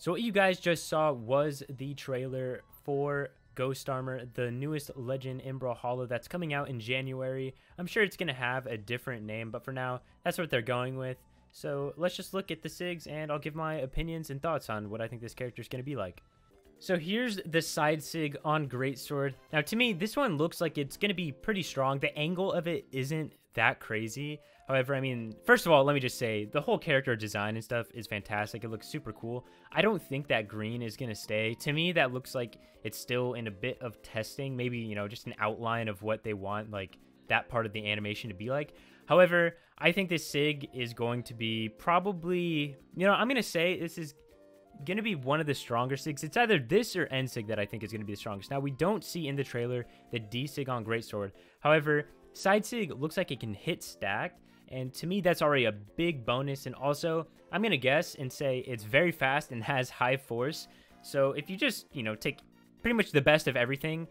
So what you guys just saw was the trailer for Ghost Armor, the newest legend in Brawlhalla that's coming out in January. I'm sure it's going to have a different name, but for now, that's what they're going with. So let's just look at the SIGs, and I'll give my opinions and thoughts on what I think this character is going to be like. So here's the side SIG on Greatsword. Now, to me, this one looks like it's going to be pretty strong. The angle of it isn't that crazy. However, I mean, first of all, let me just say, the whole character design and stuff is fantastic. It looks super cool. I don't think that green is going to stay. To me, that looks like it's still in a bit of testing. Maybe, you know, just an outline of what they want, like, that part of the animation to be like. However, I think this SIG is going to be probably, you know, I'm going to say this is going to be one of the stronger SIGs. It's either this or N SIG that I think is going to be the strongest. Now, we don't see in the trailer the D SIG on Greatsword. However, side SIG looks like it can hit stacked, and to me, that's already a big bonus. And also, I'm going to guess and say it's very fast and has high force. So if you just, you know, take pretty much the best of everything,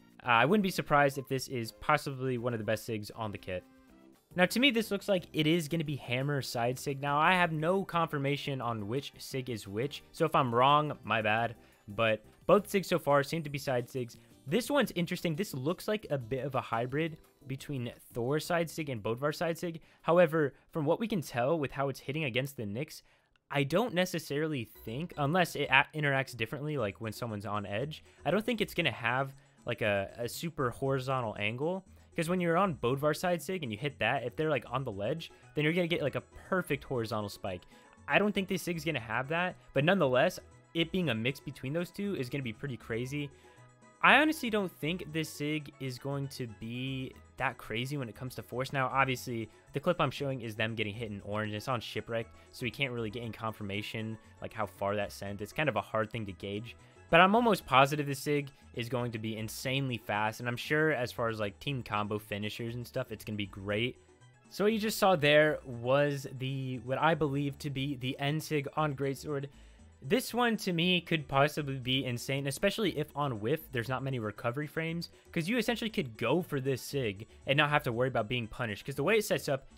I wouldn't be surprised if this is possibly one of the best SIGs on the kit. Now, to me, this looks like it is going to be Hammer side SIG. Now, I have no confirmation on which SIG is which, so if I'm wrong, my bad. But both SIGs so far seem to be side SIGs. This one's interesting. This looks like a bit of a hybrid between Thor side SIG and Bodvar side SIG. However, from what we can tell with how it's hitting against the Nyx, I don't necessarily think, unless it interacts differently, like when someone's on edge, I don't think it's going to have like a super horizontal angle. Because when you're on Bodvar side SIG and you hit that, if they're like on the ledge, then you're going to get like a perfect horizontal spike. I don't think this SIG is going to have that, but nonetheless, it being a mix between those two is going to be pretty crazy. I honestly don't think this SIG is going to be that crazy when it comes to force. Now, obviously, the clip I'm showing is them getting hit in orange. It's on Shipwrecked, so we can't really get in confirmation like how far that sent. It's kind of a hard thing to gauge. But I'm almost positive this SIG is going to be insanely fast, and I'm sure as far as like team combo finishers and stuff, it's going to be great. So what you just saw there was what I believe to be the N SIG on Greatsword. This one to me could possibly be insane, especially if on whiff there's not many recovery frames, because you essentially could go for this SIG and not have to worry about being punished. Because the way it sets up,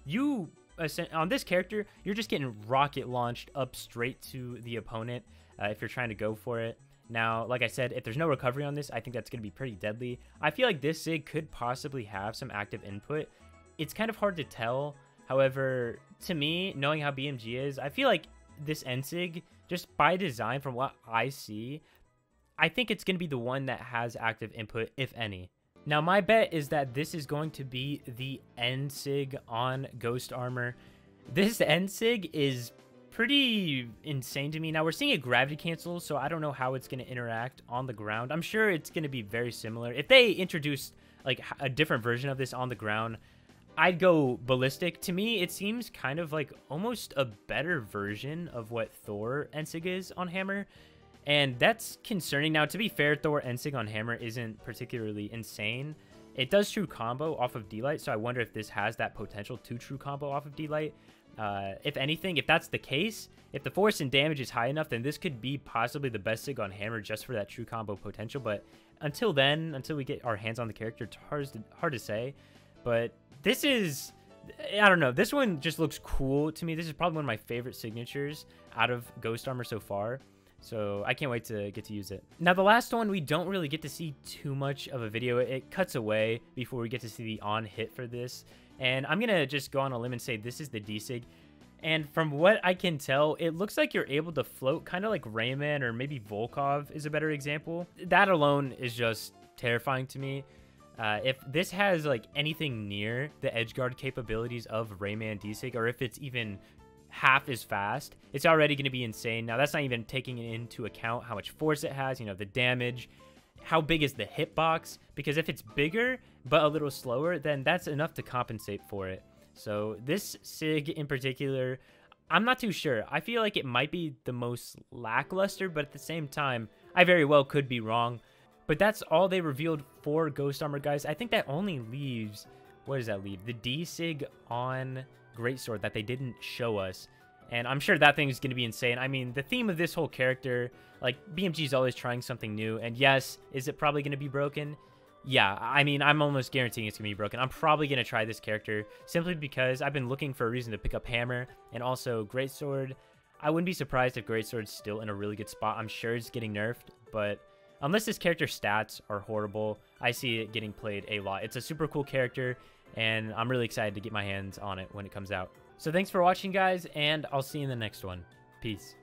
on this character, you're just getting rocket launched up straight to the opponent if you're trying to go for it. Now, like I said, if there's no recovery on this, I think that's going to be pretty deadly. I feel like this SIG could possibly have some active input. It's kind of hard to tell. However, to me, knowing how BMG is, I feel like this N SIG, just by design from what I see, I think it's going to be the one that has active input, if any. Now, my bet is that this is going to be the N SIG on Ghost Armor. This N SIG is pretty insane to me. Now, we're seeing a gravity cancel, so I don't know how it's going to interact on the ground. I'm sure it's going to be very similar. If they introduced like a different version of this on the ground, I'd go ballistic. To me, it seems kind of like almost a better version of what Thor N-Sig is on Hammer, and that's concerning. Now, to be fair, Thor N-Sig on Hammer isn't particularly insane. It does true combo off of D-Light, so I wonder if this has that potential to true combo off of D-Light. If anything, if that's the case, if the force and damage is high enough, then this could be possibly the best SIG on Hammer just for that true combo potential. But until then, until we get our hands on the character, it's hard to say. But this is, I don't know, this one just looks cool to me. This is probably one of my favorite signatures out of Ghost Armor so far. So I can't wait to get to use it. Now, the last one, we don't really get to see too much of a video. It cuts away before we get to see the on hit for this. And I'm going to just go on a limb and say this is the D-Sig. And from what I can tell, it looks like you're able to float kind of like Rayman, or maybe Volkov is a better example. That alone is just terrifying to me. If this has like anything near the edgeguard capabilities of Rayman D-Sig, or if it's even half as fast, it's already going to be insane. Now, that's not even taking into account how much force it has, you know, the damage. How big is the hitbox? Because if it's bigger but a little slower, then that's enough to compensate for it. So this SIG in particular, I'm not too sure. I feel like it might be the most lackluster, but at the same time, I very well could be wrong. But that's all they revealed for Ghost Armor, guys. I think that only leaves, what does that leave? The D-Sig on Greatsword that they didn't show us. And I'm sure that thing is going to be insane. I mean, the theme of this whole character, like, BMG is always trying something new. And yes, is it probably going to be broken? Yeah, I mean, I'm almost guaranteeing it's going to be broken. I'm probably going to try this character simply because I've been looking for a reason to pick up Hammer and also Greatsword. I wouldn't be surprised if Greatsword's still in a really good spot. I'm sure it's getting nerfed, but unless this character's stats are horrible, I see it getting played a lot. It's a super cool character, and I'm really excited to get my hands on it when it comes out. So thanks for watching, guys, and I'll see you in the next one. Peace.